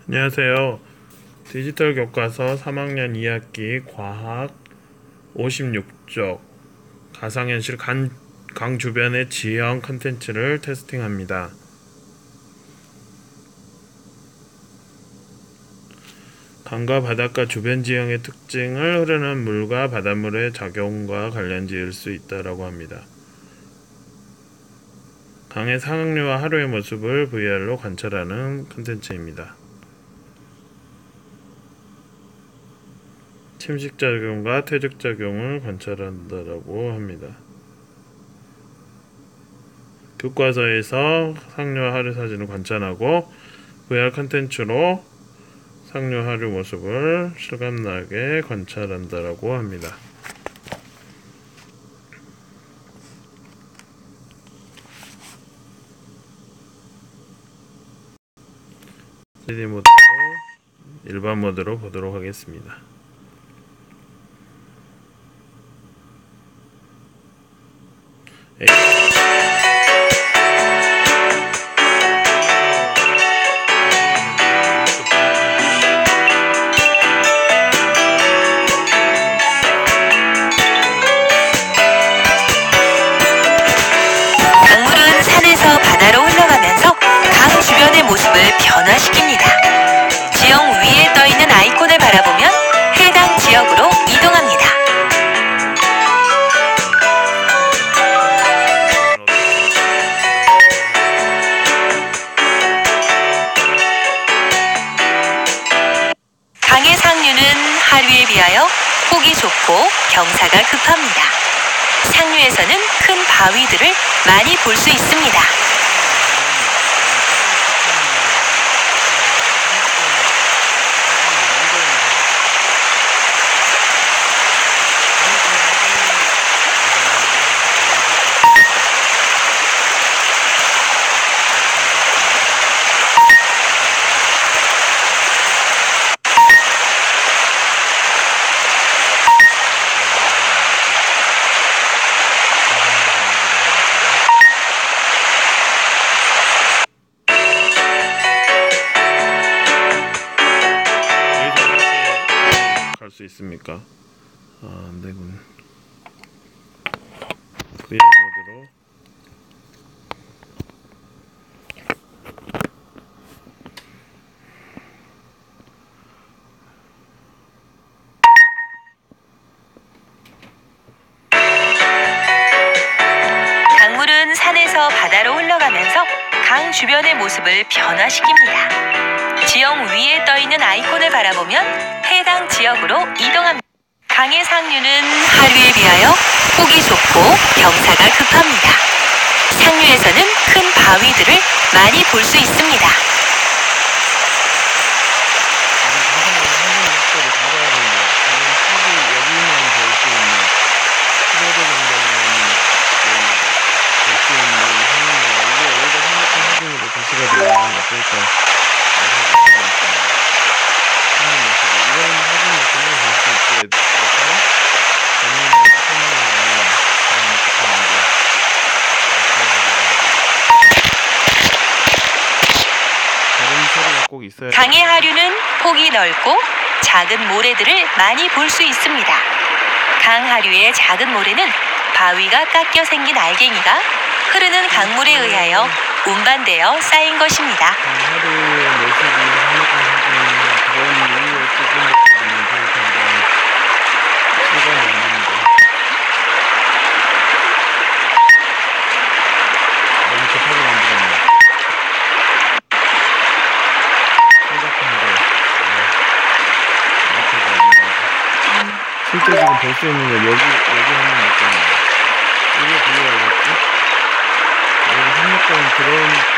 안녕하세요. 디지털 교과서 3학년 2학기 과학 56쪽 가상현실 강 주변의 지형 컨텐츠를 테스팅합니다. 강과 바닷가 주변 지형의 특징을 흐르는 물과 바닷물의 작용과 관련 지을 수 있다고 합니다. 강의 상류와 하류의 모습을 VR로 관찰하는 컨텐츠입니다. 침식작용과 퇴적작용을 관찰한다고 합니다. 교과서에서 상류와 하류 사진을 관찰하고 VR 컨텐츠로 상류 하류 모습을 실감나게 관찰한다고 합니다. 3D 모드로 일반 모드로 보도록 하겠습니다. 강물은 산에서 바다로 흘러가면서 강 주변의 모습을 변화시킵니다. 지형 위에 떠있는 아이콘을 바라보면 해당 지역으로 이동합니다. 강의 상류는 하류에 비하여 폭이 좁고 경사가 급합니다. 상류에서는 큰 바위들을 많이 볼 수 있습니다. 갈 수 있습니까? 안되군. VR 모드로 강물은 산에서 바다로 흘러가면서 강 주변의 모습을 변화시킵니다. 지형 위에 떠있는 아이콘을 바라보면 해당 지역으로 이동합니다. 강의 상류는 하류에 비하여 폭이 좁고 경사가 급합니다. 상류에서는 큰 바위들을 많이 볼 수 있습니다. 강의 하류는 폭이 넓고 작은 모래들을 많이 볼 수 있습니다. 강 하류의 작은 모래는 바위가 깎여 생긴 알갱이가 흐르는 강물에 의하여 운반되어 쌓인 것입니다. 실제 지금 볼 수 있는 건 여기 한번 봤잖아요. 이게 보여야겠지? 여기 한목동 들어온